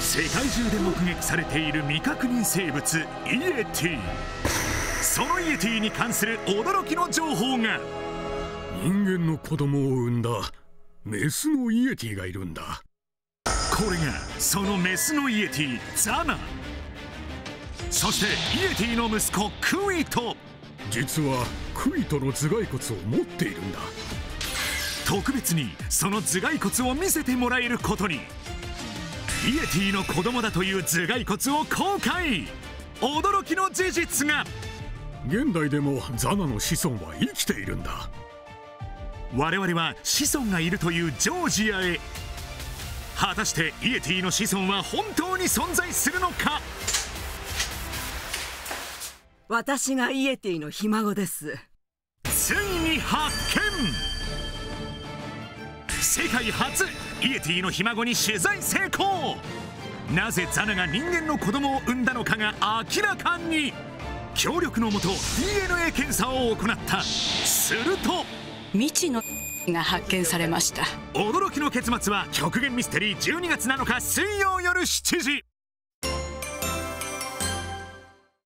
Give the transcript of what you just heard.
世界中で目撃されている未確認生物イエティ。そのイエティに関する驚きの情報が。 人間の子供を産んだメスのイエティがいるんだ。 これがそのメスのイエティ、ザナ。そしてイエティの息子クイト。 実はクイトの頭蓋骨を持っているんだ。 特別にその頭蓋骨を見せてもらえることに。イエティの子供だという頭蓋骨を公開。驚きの事実が。 現代でもザナの子孫は生きているんだ。 我々は子孫がいるというジョージアへ。果たしてイエティの子孫は本当に存在するのか。 私がイエティのひ孫です。 ついに発見。世界初、イエティのひ孫に取材成功。なぜザナが人間の子供を産んだのかが明らかに。協力のもと DNA 検査を行った。すると未知のが発見されました。 驚きの結末は極限ミステリー12月7日水曜夜7時。